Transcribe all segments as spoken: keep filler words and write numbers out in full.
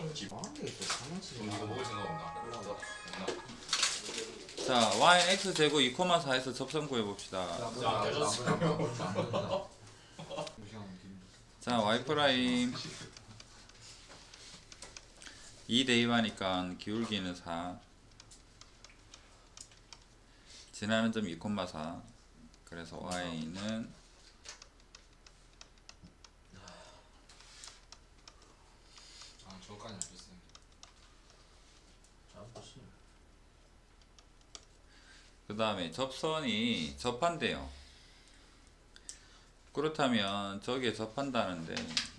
집. 아 근데 또 장난치지 이거 마. 먹을 생각 없나? 없나? 자 와인 x제곱 이 콤마 사에서 접선 구해봅시다. 안 되셨어. 자 y 프라임 이 대 이하니까 기울기는 사, 지나는 점 이 콤마 사. 그래서 y는 아 저거까지 알겠어요. 그 다음에 접선이 접한대요. 그렇다면 저기에 접한다는데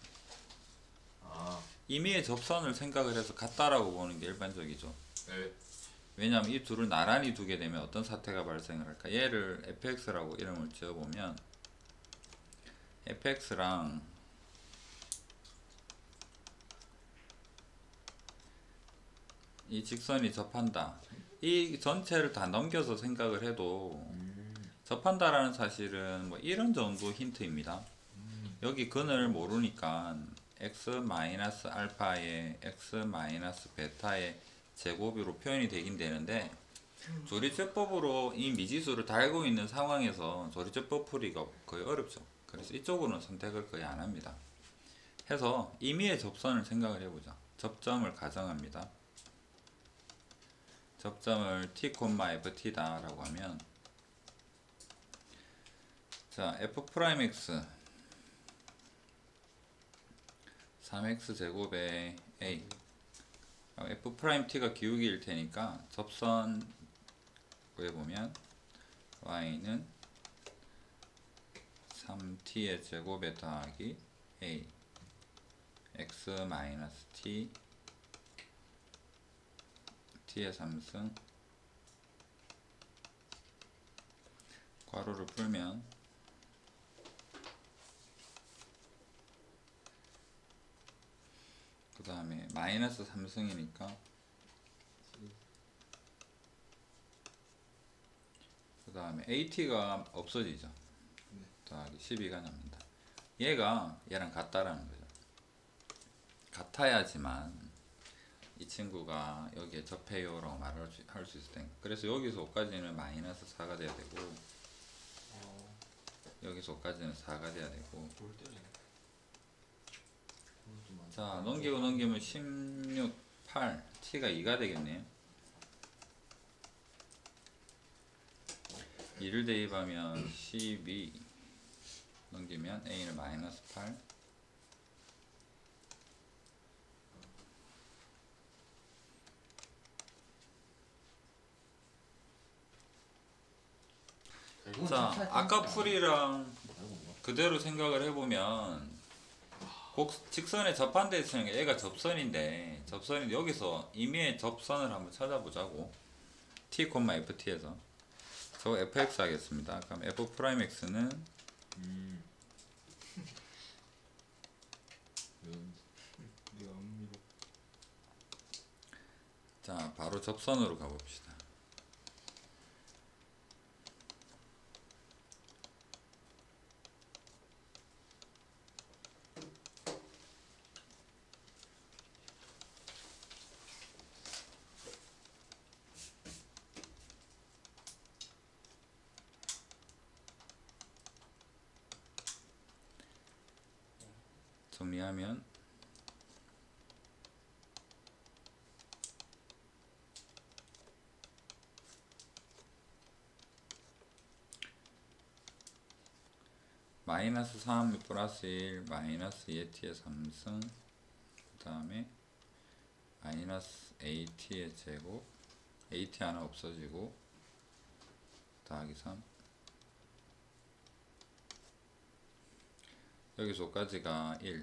아 임의의 접선을 생각을 해서 같다라고 보는 게 일반적이죠. 네. 왜냐하면 이 둘을 나란히 두게 되면 어떤 사태가 발생을 할까? 얘를 에프엑스라고 이름을 지어보면 에프엑스랑 이 직선이 접한다. 이 전체를 다 넘겨서 생각을 해도 음. 접한다라는 사실은 뭐 이런 정도 힌트입니다. 음. 여기 근을 모르니까 x 마이너스 알파의 x 마이너스 베타의 제곱으로 표현이 되긴 되는데 조리제법으로 이 미지수를 달고 있는 상황에서 조리제법 풀이가 거의 어렵죠. 그래서 이쪽으로는 선택을 거의 안 합니다. 해서 임의의 접선을 생각을 해보자. 접점을 가정합니다. 접점을 t, ft다 라고 하면 자 f'x 삼 엑스 제곱에 a f't가 기울기일 테니까 접선 구해보면 y는 삼 티의 제곱에 더하기 a x 마이너스 t t의 삼승 괄호를 풀면 그 다음에 마이너스 삼승이니까 그 다음에 에이티가 없어지죠. 더하기 십이가 납니다. 얘가 얘랑 같다라는 거죠. 같아야지만 이 친구가 여기에 접해요 라고 말할 수, 할 수 있을 테니까. 그래서 여기서 오까지는 마이너스 사가 돼야 되고 어. 여기서 오까지는 사가 돼야 되고 돌 때리네. 자 넘기고 넘기면 십육, 팔 t가 이가 되겠네요. 이를 대입하면 십이 넘기면 a는 마이너스 팔 자 아까 풀이랑 그대로 생각을 해보면 곡 직선에 접한 데 있으니까 얘가 접선인데 접선인데 여기서 임의의 접선을 한번 찾아보자고. t, ft에서 저거 fx 하겠습니다. 그럼 f'x는 음. 자 바로 접선으로 가봅시다. 정리하면 마이너스 삼 플러스 일 마이너스 이 t의 삼승 그 다음에 마이너스 에이 티의 제곱 에이 티 하나 없어지고 더하기 삼 여기서 오까지가 일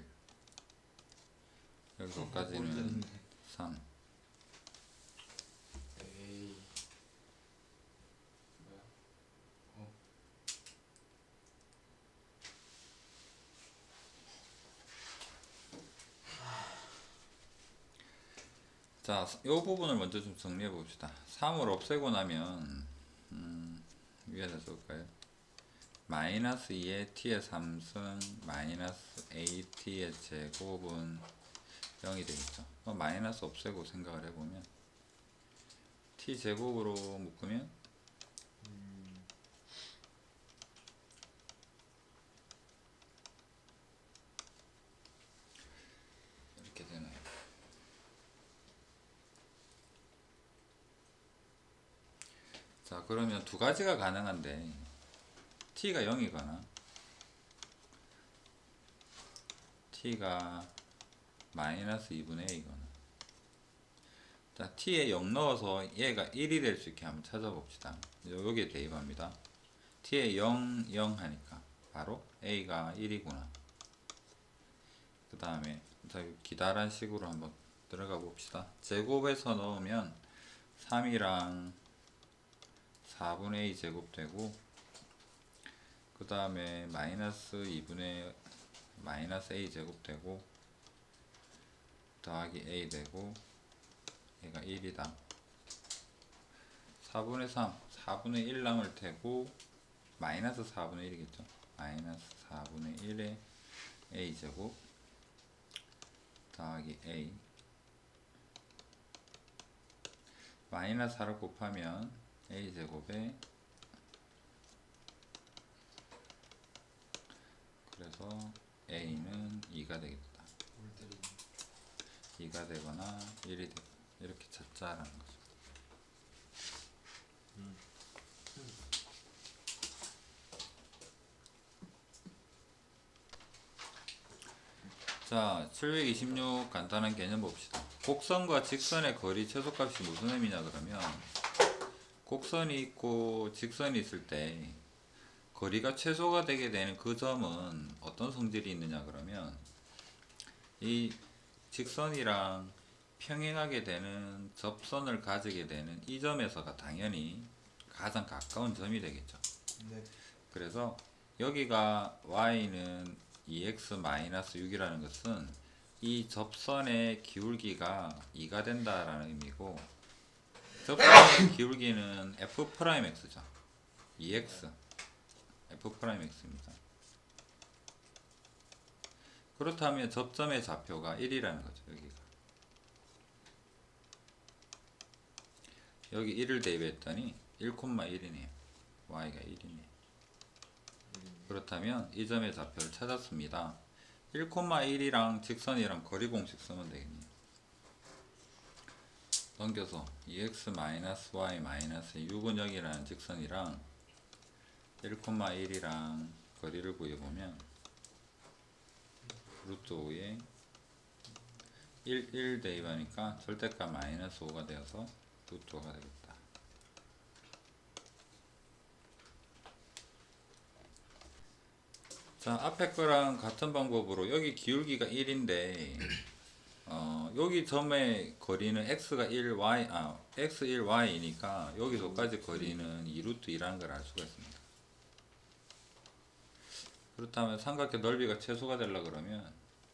여기서 오까지는 삼 에이. 뭐야? 어. 자, 이 부분을 먼저 좀 정리해 봅시다. 삼을 없애고 나면 음, 위에다 쓸까요? 마이너스 이의 t의 삼승 마이너스 에이 티의 제곱은 영이 되겠죠. 그럼 마이너스 없애고 생각을 해보면 t제곱으로 묶으면 음, 이렇게 되나요? 자, 그러면 두 가지가 가능한데 t가 영이거나 t가 마이너스 이분의 a거나. 자, t에 영 넣어서 얘가 일이 될 수 있게 한번 찾아봅시다. 여기에 대입합니다. t에 영, 영 하니까 바로 a가 일이구나. 그 다음에 기다란 식으로 한번 들어가 봅시다. 제곱해서 넣으면 삼이랑 사분의 a 제곱 되고, 그 다음에 마이너스 이분의 마이너스 a 제곱 되고, 더하기 a 되고, 얘가 일이다. 사분의 삼, 사분의 일 남을 테고, 마이너스 사분의 일이겠죠. 마이너스 사분의 일에 a 제곱 더하기 a, 마이너스 사를 곱하면 a 제곱에, 그래서 a는 이가 되겠다. 물 때리네. 이가 되거나 일이 되거나 이렇게 찾자라는 거죠. 음. 자, 칠백이십육 간단한 개념 봅시다. 곡선과 직선의 거리 최소값이 무슨 의미냐 그러면, 곡선이 있고 직선이 있을 때 거리가 최소가 되게 되는 그 점은 어떤 성질이 있느냐 그러면, 이 직선이랑 평행하게 되는 접선을 가지게 되는 이 점에서가 당연히 가장 가까운 점이 되겠죠. 네. 그래서 여기가 y는 이 엑스 마이너스 육이라는 것은 이 접선의 기울기가 이가 된다라는 의미고, 접선의 기울기는 f 프라임 x죠. 이 엑스 f 프라임 x입니다. 그렇다면 접점의 좌표가 일이라는 거죠. 여기가 여기 일을 대입했더니 일, 일이네요. y가 일이네요. 그렇다면 이 점의 좌표를 찾았습니다. 일, 일이랑 직선이랑 거리 공식 쓰면 되겠네요. 넘겨서 이 엑스 마이너스 와이 마이너스 육은 영이라는 직선이랑 일, 일이랑 거리를 구해보면 루트 오에 일, 일 대입하니까 절대값 마이너스 오가 되어서 루트 오가 되겠다. 자, 앞에 거랑 같은 방법으로 여기 기울기가 일인데 어, 여기 점의 거리는 x가 일, y, 아, x 일, y이니까 여기서까지 거리는 이 루트 이라는 걸 알 수가 있습니다. 그렇다면 삼각형 넓이가 최소가 되려 그러면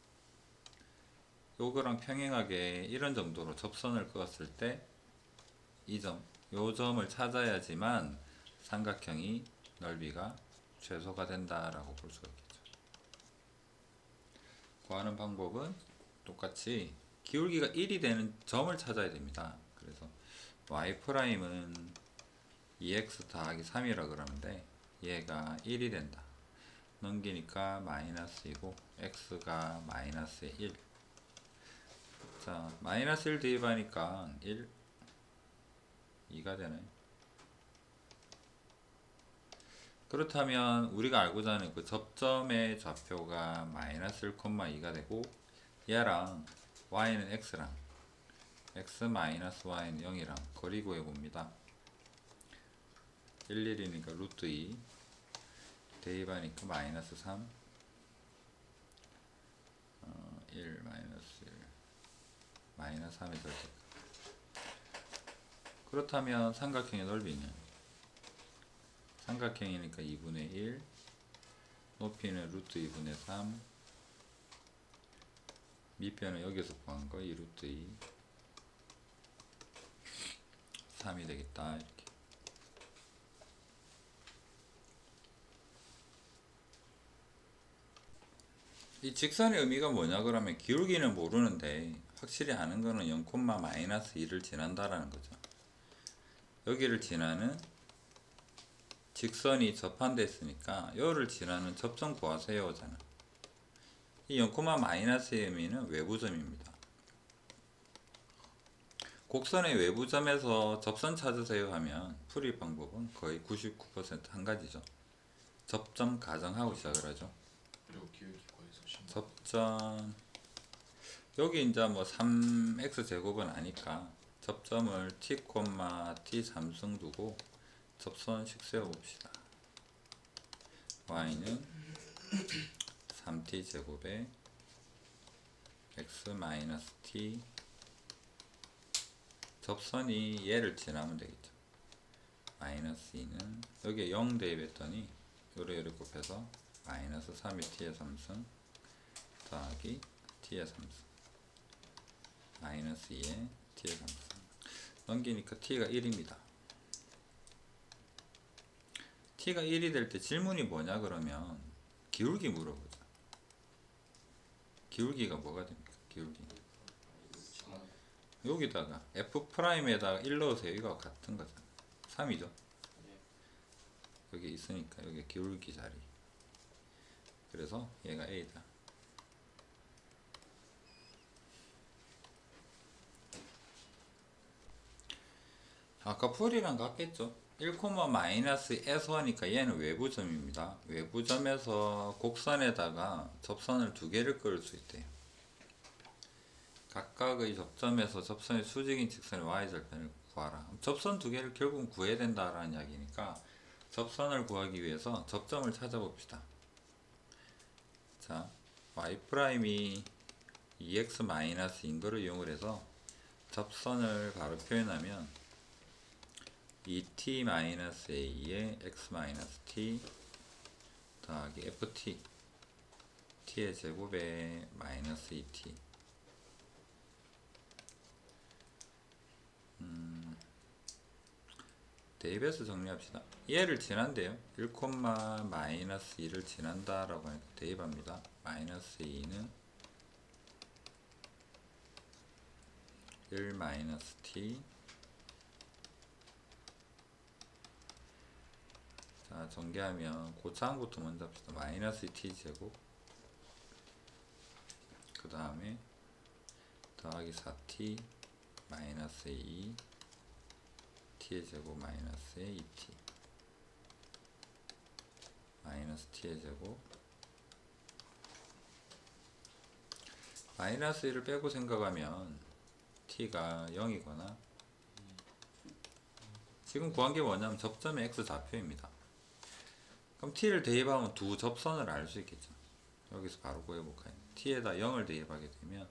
요거랑 평행하게 이런 정도로 접선을 그었을 때 이 점, 요 점을 찾아야지만 삼각형이 넓이가 최소가 된다라고 볼 수가 있겠죠. 구하는 방법은 똑같이 기울기가 일이 되는 점을 찾아야 됩니다. 그래서 y'은 이 엑스 더하기 삼이라 그러는데 얘가 일이 된다. 넘기니까 마이너스이고 x가 마이너스 일. 자, 마이너스 일 대입하니까 일, 이가 되네. 그렇다면 우리가 알고자 하는 그 접점의 좌표가 마이너스 일, 이가 되고, 얘랑 y는 x랑 x 마이너스 y는 영이랑 거리 구해봅니다. 일, 일이니까 루트 이 대입하니까 마이너스 삼, 어, 일 마이너스 일 마이너스 삼이 절대. 그렇다면 삼각형의 넓이는 삼각형이니까 이분의 일, 높이는 루트 이분의 삼, 밑변은 여기서 구한 거 이 루트 이, 삼이 되겠다. 이렇게. 이 직선의 의미가 뭐냐 그러면 기울기는 모르는데 확실히 아는 거는 영, 마이너스 이를 지난다라는 거죠. 여기를 지나는 직선이 접한됐으니까 요를 지나는 접점 구하세요잖아. 이 영, 마이너스의 의미는 외부점입니다. 곡선의 외부점에서 접선 찾으세요 하면 풀이 방법은 거의 구십구 퍼센트 한 가지죠. 접점 가정하고 시작을 하죠. 그리고 기울기 거에서 십. 접점 여기 이제 뭐 삼 엑스 제곱은 아니까 접점을 t, t 삼승 두고 접선식 세워봅시다. y는 삼 티 제곱에 x 마이너스 t 접선이 얘를 지나면 되겠죠. 마이너스 이는 여기에 영 대입했더니 요래 요래 곱해서 마이너스 삼이 t의 삼승 더하기 t의 삼승 마이너스 이에 t의 삼승 넘기니까 t가 일입니다. t가 일이 될 때 질문이 뭐냐 그러면 기울기 물어보자. 기울기가 뭐가 됩니까? 기울기 여기다가 f'에다가 일 넣으세요. 이거 같은 거잖아. 삼이죠. 여기 있으니까 여기 기울기 자리. 그래서 얘가 a다. 아까 풀이랑 같겠죠. 일, 마이너스 에서 하니까 얘는 외부점입니다. 외부점에서 곡선에다가 접선을 두 개를 그을 수 있대요. 각각의 접점에서 접선의 수직인 직선의 y절편을 구하라. 접선 두 개를 결국은 구해야 된다라는 이야기니까 접선을 구하기 위해서 접점을 찾아봅시다. 자, y'이 이 엑스 마이너스인 거를 이용을 해서 접선을 바로 표현하면 이 티 마이너스 에이에 x 마이너스 t 더하기 ft t의 제곱에 마이너스 이 티 음, 대입해서 정리합시다. 얘를 지난대요. 일, 마이너스 이를 지난다 라고 하니까 대입합니다. 마이너스 이는 일 마이너스 t 자 전개하면 고차항부터 먼저 합시다. 마이너스 t 제곱 그 다음에 더하기 사 티 마이너스 이 t의 제곱 마이너스 이 티 마이너스 t의 제곱 마이너스 일을 빼고 생각하면 t가 영이거나 지금 구한 게 뭐냐면 접점의 x 좌표입니다. 그럼 t를 대입하면 두 접선을 알 수 있겠죠. 여기서 바로 구해볼까요? t에다 영을 대입하게 되면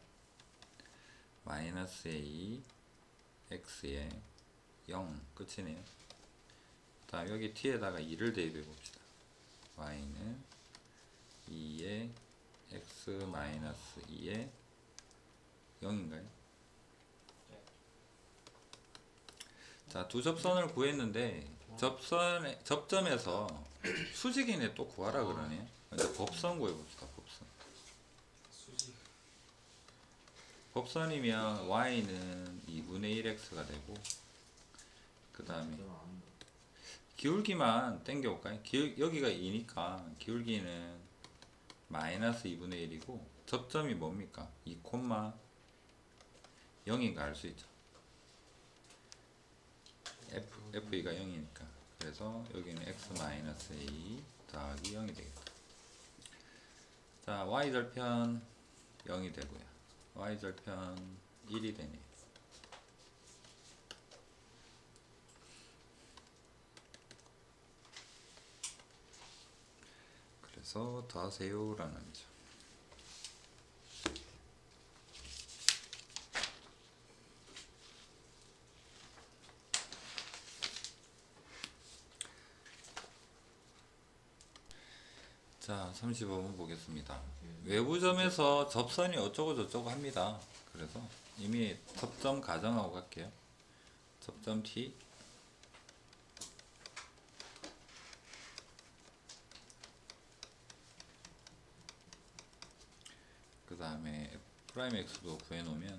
마이너스 이 x에 영 끝이네요. 다음 여기 t에다가 이를 대입해 봅시다. y는 이에 x 마이너스 이에 영인가요? 자, 두 접선을 구했는데 접선 접점에서 수직인에 또 구하라 그러네. 이제 법선 구해봅시다. 법선. 수직. 법선이면 y는 이분의 일 x가 되고 그 다음에 기울기만 땡겨올까요? 기울, 여기가 이니까 기울기는 마이너스 이분의 일이고 접점이 뭡니까? 이, 영인가 알 수 있죠. F, 에프이가 영이니까 그래서 여기는 x 마이너스 이 더하기 영이 되겠다. 자, y절편 영이 되고요. y절편 일이 되네요. 그래서 더하세요 라는 거죠. 자, 삼십오 번 보겠습니다. 외부점에서 접선이 어쩌고 저쩌고 합니다. 그래서 이미 접점 가정하고 갈게요. 접점 T 프라임 x도 구해놓으면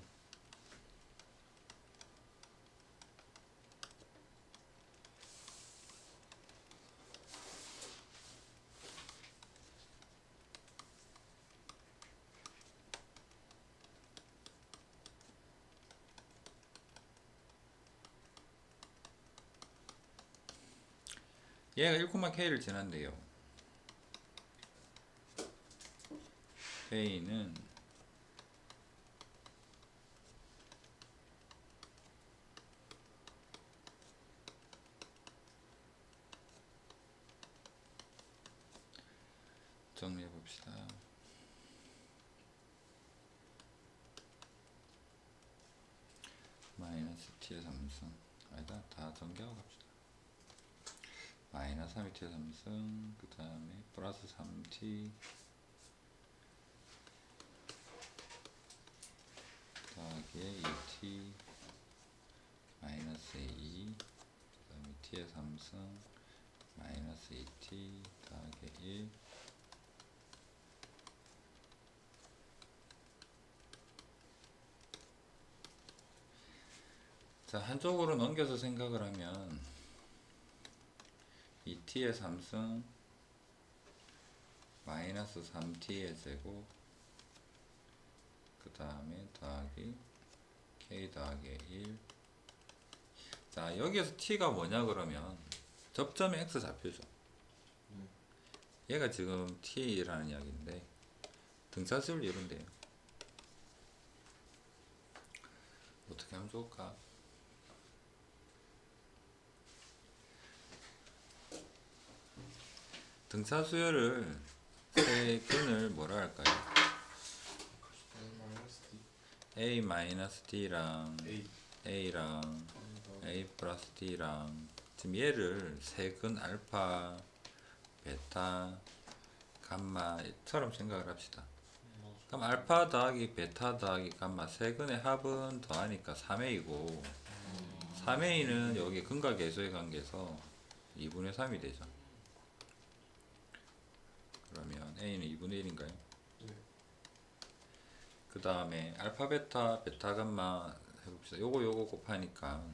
얘가 일, K를 지난대요. K는 정리해 봅시다. 마이너스 t의 삼승 아니다. 다 전개하고 갑시다. 마이너스 삼 t의 삼승 그 다음에 플러스 삼 t 더하기 이 t 마이너스 이 그 다음에 t의 삼승 마이너스 이 t 더하기 일 자, 한쪽으로 넘겨서 생각을 하면 이 t의 삼승 마이너스 삼 t의 제곱 그 다음에 더하기 k 더하기 일. 자, 여기에서 t가 뭐냐 그러면 접점에 x 좌표죠. 음. 얘가 지금 t라는 이야기인데 등차수를 이룬대요. 어떻게 하면 좋을까? 등차 수열을 세 근을 뭐라 할까요? A 마이너스 D A 마이너스 D랑 A A랑 A 플러스 D랑 지금 얘를 세 근 알파, 베타, 감마처럼 생각을 합시다. 그럼 알파 더하기 베타 더하기 감마 세 근의 합은 더하니까 삼 에이고 삼 에이는 여기 근과 계수의 관계에서 이분의 삼이 되죠. 그러면 A는 이분의 일인가요? 네. 그 다음에 알파 베타 베타 감마 해봅시다. 요거 요거 곱하니까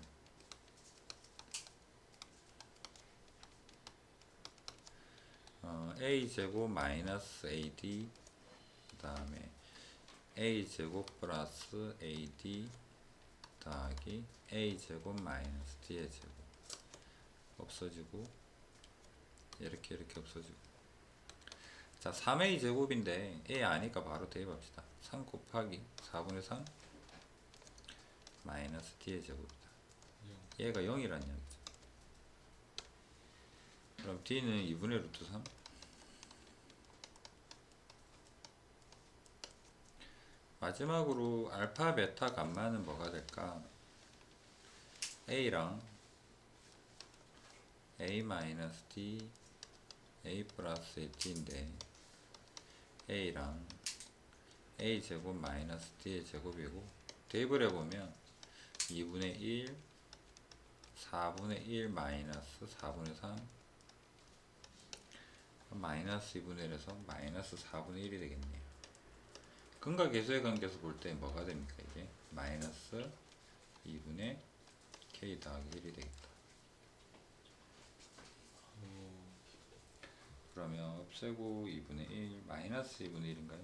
어, A제곱 마이너스 에이디 그 다음에 A제곱 플러스 에이디 더하기 A제곱 마이너스 D의 제곱 없어지고 이렇게 이렇게 없어지고. 자, 삼 에이 제곱인데 A 아니까 바로 대입합시다. 삼 곱하기 사분의 삼 마이너스 D의 제곱이다. 얘가 영이란 이야기죠. 그럼 D는 이분의 루트 삼. 마지막으로 알파, 베타, 감마는 뭐가 될까? A랑 A 마이너스 D, A 플러스 D인데 A랑 A 제곱 마이너스 D의 제곱이고 대입을 해보면 이분의 일, 사분의 일 마이너스 사분의 삼 마이너스 이분의 일에서 마이너스 사분의 일이 되겠네요. 근과 계수의 관계에서 볼 때 뭐가 됩니까? 이게 마이너스 이분의 K 더하기 일이 되겠다. 그러면 없애고 이분의 일 마이너스 이분의 일인가요?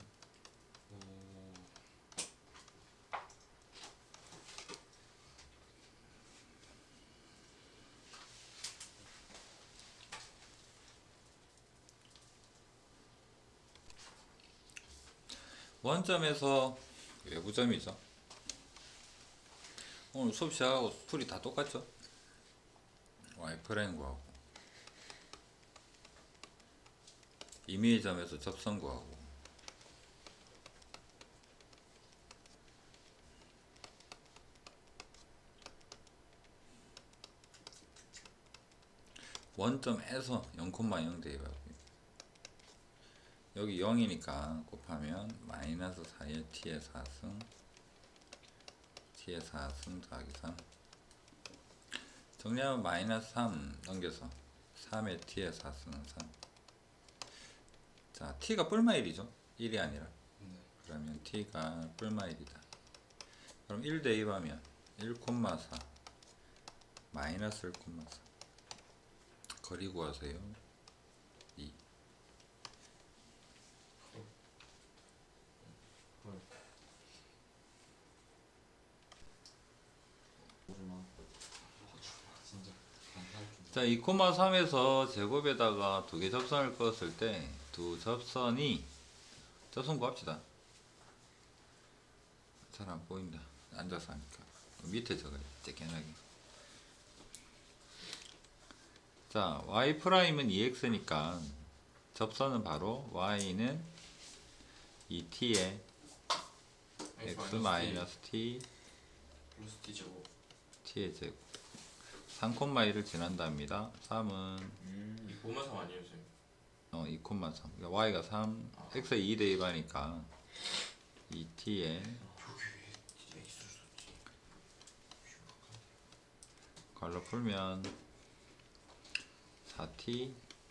원점에서 외부점이죠. 오늘 수업 시작하고 풀이 다 똑같죠? y 프라임 구하고 임의의 점에서 접선 구하고 원점에서 영, 영 대입하고 여기 영이니까 곱하면 마이너스 사의 t의 사승 t의 사승 더하기 삼 정리하면 마이너스 삼 넘겨서 삼의 t의 사승은 삼. 자, t가 뿔마 일이죠. 일이 아니라. 네. 그러면 t가 뿔마일이다. 그럼 일 대입하면 일 콤마 사 마이너스 일 콤마 사 거리 구하세요. 이. 헐. 오지마. 진짜 반팔. 자, 이 콤마 삼에서 제곱에다가 두 개 접선을 그었을 때 두 접선이 접선 구합시다. 잘 안 보인다. 앉아서 하니까. 밑에 적어요. 쬐끈하게. 자, y 프라임은 이 엑스니까 접선은 바로 y는 이 t에 x 마이너스 t 플러스 t 제곱. t의 제곱 삼 콤마 일을 지난답니다. 삼은 음. 이 콤마 삼 아니에요, 쌤? 어, 이 콤마 삼. 그러니까 y가 삼, 아. x에 이 대입하니까 이 t에 저기 진짜 있을 수 있지. 걸로 풀면 사 티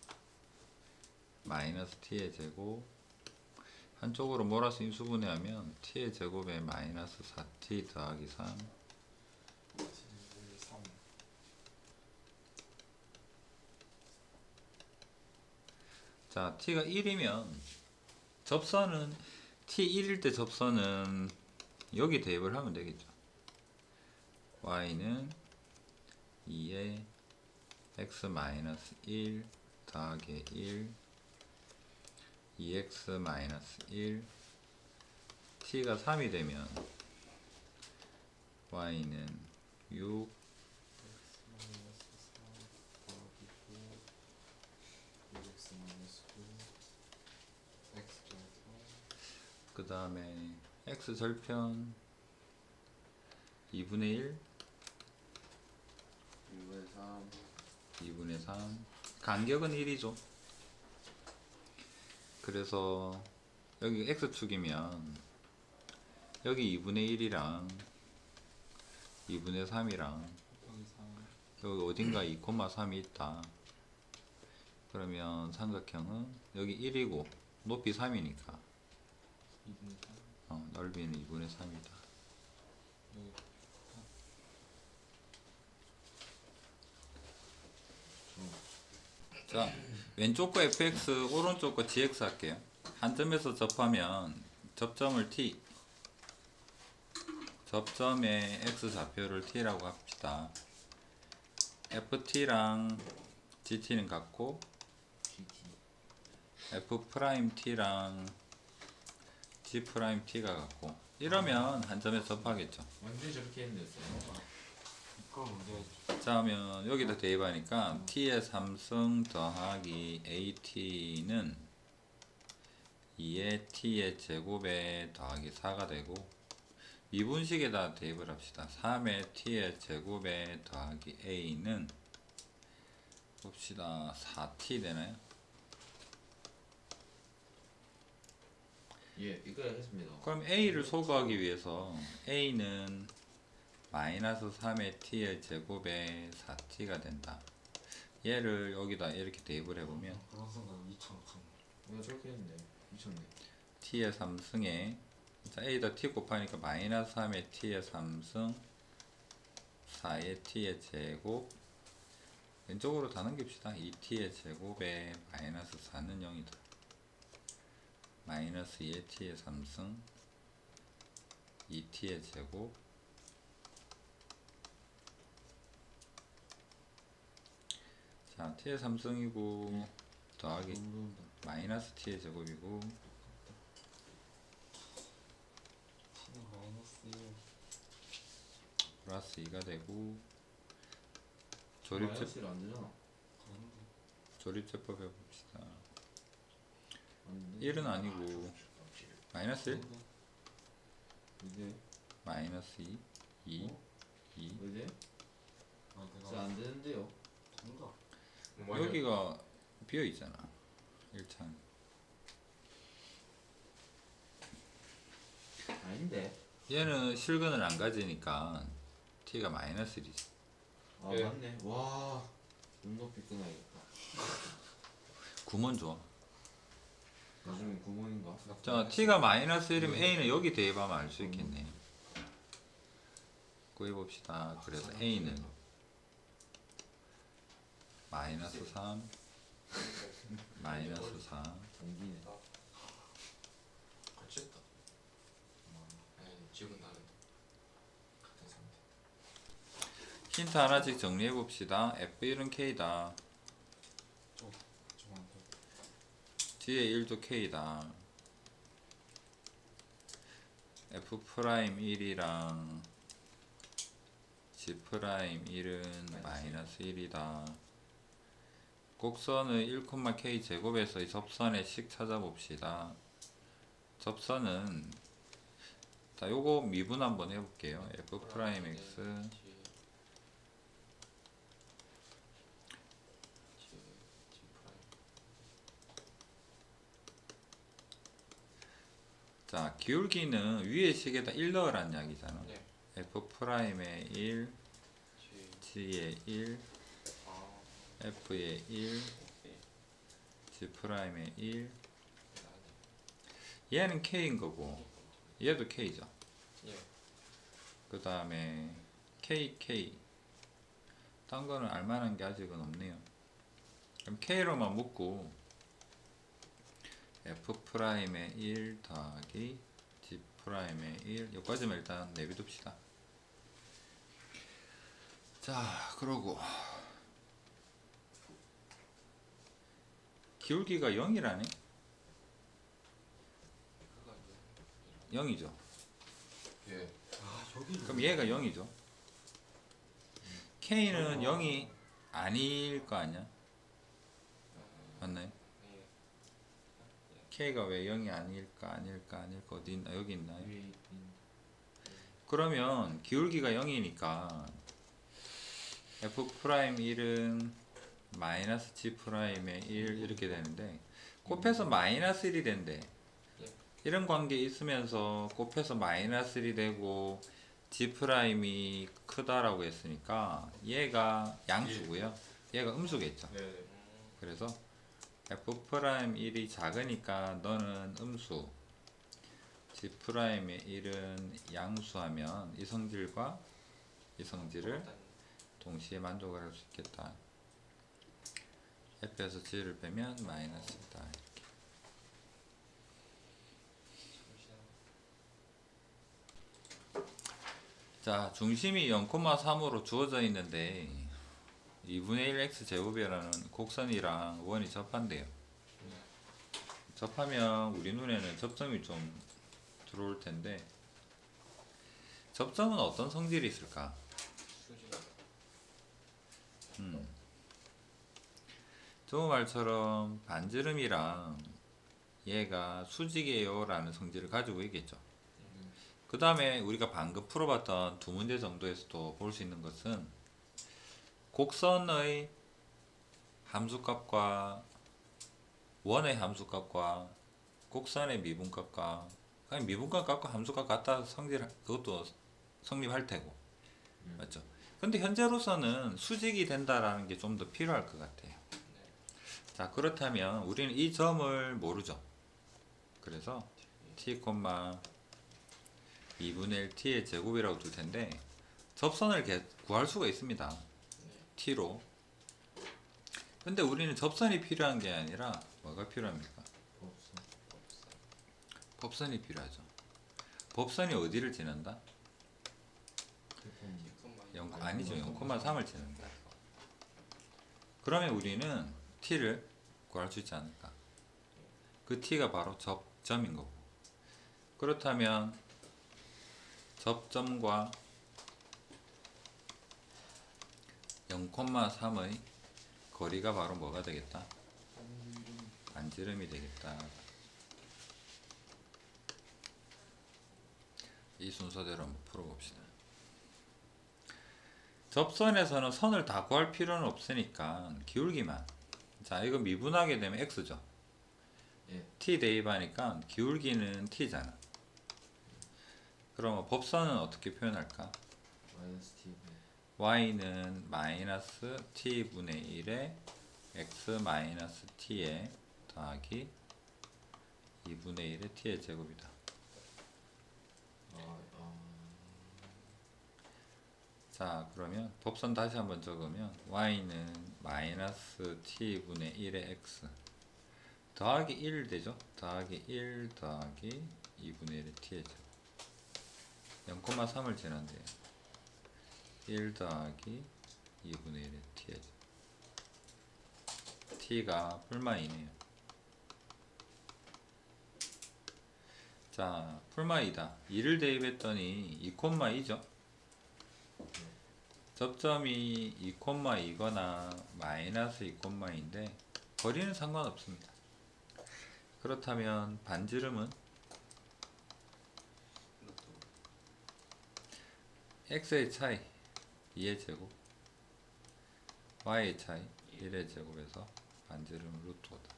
마이너스 t의 제곱 한쪽으로 몰아서 인수분해하면 t의 제곱에 마이너스 사 티 더하기 삼 삼. 자, t가 일이면 접선은 티 일일 때 접선은 여기 대입을 하면 되겠죠. y는 이에 x 마이너스 일 더하기 일 이 엑스 마이너스 일 t가 삼이 되면 y는 육 그 다음에 x 절편 이분의 일 이분의 삼. 이분의 삼 간격은 일이죠. 그래서 여기 x축이면 여기 이분의 일이랑 이분의 삼이랑 여기 어딘가 이 콤마 삼이 있다. 그러면 삼각형은 여기 일이고 높이 삼이니까 이분의 삼. 어, 넓이는 이분의 삼이다. 자, 왼쪽 거 에프엑스, 오른쪽 거 지엑스 할게요. 한 점에서 접하면 접점을 t, 접점의 x 좌표를 t라고 합시다. ft랑 gt는 같고 f't랑 g't가 같고 이러면 한 점에서 접하겠죠. 완전 저렇게 했는데 쌤. 그럼 문제. 자, 하면 여기다 대입하니까 t의 삼승 더하기 at는 이의 t의 제곱에 더하기 사가 되고 미분식에다 대입을 합시다. 삼의 t의 제곱에 더하기 a는 봅시다. 사 티 되나요? 예, 이거 했습니다. 그럼 a를 소거하기 위해서 a는 마이너스 삼의 t의 제곱에 사 티가 된다. 얘를 여기다 이렇게 대입을 해보면 그런 순간 이천 칸. 내가 저렇게 했는데 미쳤네. t의 삼승에 자, a에다 t 곱하니까 마이너스 삼의 t의 삼승 사의 t의 제곱 왼쪽으로 다 넘깁시다. 이 티의 제곱에 마이너스 사는 영이다. 마이너스 이의 t의 삼승 이 티의 제곱 자, t의 삼승이고 더하기 마이너스 t의 제곱이고 플러스 이가 되고 조립제, 마이너스를 안 되잖아. 조립제법 해봅시다. 안 돼. 일은 아니고 마이너스 일 이게 마이너스 이 이 어? 이 왜 돼? 아, 진짜 안 되는데요. 된다. 여기가 비어있잖아. 일 찬 아닌데. 얘는 실근을 안 가지니까 t가 마이너스 일이지. 아 예. 맞네. 와. 눈높이 끊어야겠다. 구면 좋아. 나중에 구멍인가? 자, t가 마이너스 일이면 a는 여기 대입하면 알 수 있겠네. 구해봅시다. 그래서 a는 마이너스 삼, 마이너스 사. 동기네. 같이 했다. 아니 지금 다른 같은 상태. 힌트 하나씩 정리해봅시다. 에프 일은 k다. 저만 더. 뒤에 일도 k다. f 프라임 일이랑 g 프라임 일은 마이너스 일이다. 곡선의 일, k 제곱에서 이 접선의 식 찾아봅시다. 접선은 자 요거 미분 한번 해볼게요. f 프라임 x 자 기울기는 위에 식에다 일 넣으란 이야기잖아. 네. f 프라임의 일, G. g의 일, 아. f의 일, 오케이. g 프라임의 일. 네. 얘는 k인 거고 얘도 k죠. 예. 그 다음에 kk 딴 거는 알만한 게 아직은 없네요. 그럼 k로만 묶고 f 프라임의 일 더하기 g 프라임의 일 여기까지만 일단 내비둡시다. 자 그러고 기울기가 영이라네. 영이죠. 예. 아 저기. 그럼 얘가 영이죠. k는 영이 아닐 거 아니야? 맞나요? 예. k가 왜 영이 아닐까 아닐까 아닐까 어디 있나 여기 있나요? 위에 있긴. 그러면 기울기가 영이니까 f 프라임 일은 마이너스 g 프라임의 일 이렇게 되는데 곱해서 마이너스 일이 된대. 예. 이런 관계 있으면서 곱해서 마이너스 일이 되고 g 프라임이 크다라고 했으니까 얘가 양수고요. 얘가 음수겠죠. 네. 음. 그래서 f 프라임 일이 작으니까 너는 음수, g 프라임의 일은 양수하면 이 성질과 이 성질을 일단 동시에 만족을 할 수 있겠다. f에서 g를 빼면 마이너스다. 이렇게. 자, 중심이 영, 삼으로 주어져 있는데 이분의 일 x 제곱이라는 곡선이랑 원이 접한대요. 접하면 우리 눈에는 접점이 좀 들어올 텐데 접점은 어떤 성질이 있을까? 수직. 음. 저 말처럼 반지름이랑 얘가 수직이에요 라는 성질을 가지고 있겠죠. 그 다음에 우리가 방금 풀어봤던 두 문제 정도에서도 볼 수 있는 것은 곡선의 함수값과 원의 함수값과 곡선의 미분값과 아니 미분값 값과 함수값 같다 성질 그것도 성립할 테고 음. 맞죠? 근데 현재로서는 수직이 된다라는 게 좀 더 필요할 것 같아요. 자 그렇다면 우리는 이 점을 모르죠. 그래서 t, 이분의 일 t의 제곱이라고 둘 텐데 접선을 구할 수가 있습니다. t로. 근데 우리는 접선이 필요한 게 아니라 뭐가 필요합니까? 없어. 법선이 필요하죠. 법선이 어디를 지난다? 영, 아니죠. 영, 삼을 지난다. 그러면 우리는 t를 구할 수 있지 않을까? 그 t가 바로 접점인 거고. 그렇다면 접점과 영, 삼의 거리가 바로 뭐가 되겠다? 반지름이 되겠다. 이 순서대로 한번 풀어봅시다. 접선에서는 선을 다 구할 필요는 없으니까 기울기만. 자, 이거 미분하게 되면 x죠. 예. t 대입하니까 기울기는 t잖아. 그러면 법선은 어떻게 표현할까? 마이너스 t. y는 마이너스 t분의 일에 x 마이너스 t에 더하기 이분의 일의 t의 제곱이다. 아, 아, 자, 그러면 법선 다시 한번 적으면 y는 마이너스 t분의 일의 x 더하기 일 되죠? 더하기 일 더하기 이분의 일의 t의 제곱 영 콤마 삼을 지난대요. 일 더하기 이분의 일의 t의 제곱 t가 풀마이네요. 자, 풀마이다. 이를 대입했더니 이 콤마 이죠? 접점이 이 콤마 이거나 마이너스 이 콤마인데 거리는 상관없습니다. 그렇다면 반지름은 루트 x의 차이 이의 제곱 y의 차이 일의 제곱에서 반지름은 루트 오다.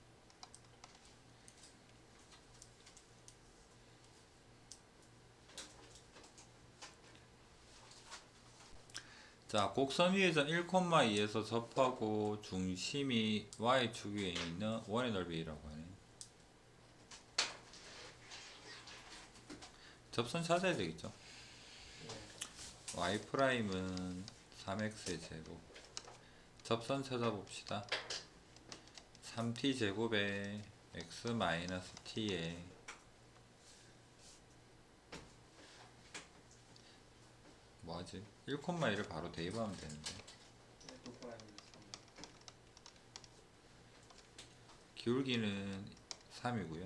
자, 곡선 위의 점 일 콤마 이에서 접하고 중심이 y축 위에 있는 원의 넓이라고 하네. 접선 찾아야 되겠죠. y 프라임은 삼 엑스의 제곱. 접선 찾아봅시다. 삼 티 제곱에 x 마이너스 t에 뭐하지? 일 콤마 일을 바로 대입하면 되는데 기울기는 삼이고요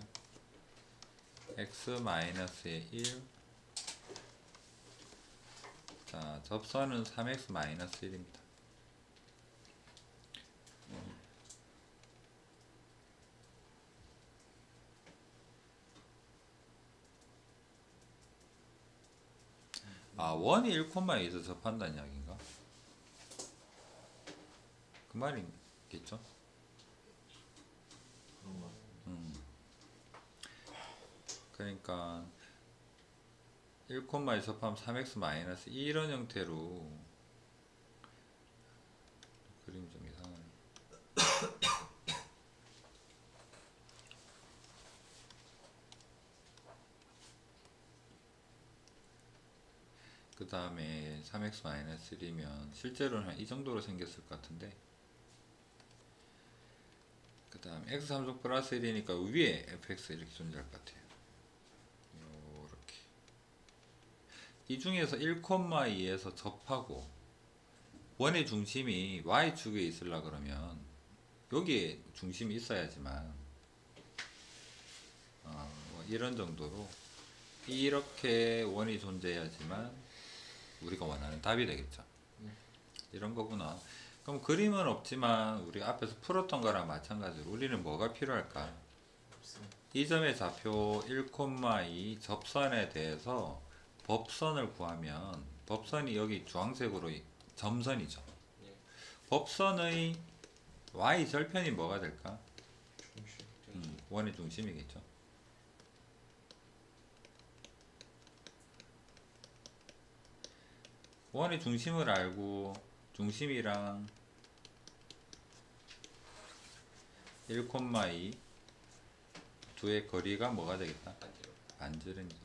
x 마이너스의 일. 자, 접선은 삼 엑스 마이너스 일입니다. 아, 원이 일 콤마 이에서 접한다는 이야기인가? 그 말이겠죠? 그런 거. 음. 그러니까 일 콤마에 접하면 삼 엑스 마이너스 이런 형태로 그림이 좀 이상하네. 그 다음에 삼 엑스 마이너스 일이면 실제로는 한 이 정도로 생겼을 것 같은데 그 다음 x 삼속 플러스 일이니까 위에 에프엑스 이렇게 존재할 것 같아요. 요렇게 이 중에서 일 콤마 이에서 접하고 원의 중심이 y축에 있으려 그러면 여기에 중심이 있어야지만 어, 뭐 이런 정도로 이렇게 원이 존재해야지만 우리가 원하는 답이 되겠죠. 네. 이런 거구나. 그럼 그림은 없지만 우리 앞에서 풀었던 거랑 마찬가지로 우리는 뭐가 필요할까? 없음. 이 점의 좌표 일 콤마 이 접선에 대해서 법선을 구하면 법선이 여기 주황색으로 이- 점선이죠. 예. 법선의 y 절편이 뭐가 될까? 중심. 음, 원의 중심이겠죠. 원의 중심을 알고 중심이랑 일 콤마 이 두의 거리가 뭐가 되겠다? 반지름. 반지름이 되겠다.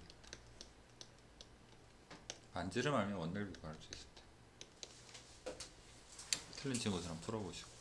반지름 알면 원넓이 구할 수 있을 때. 틀린 친구들은 풀어보시고.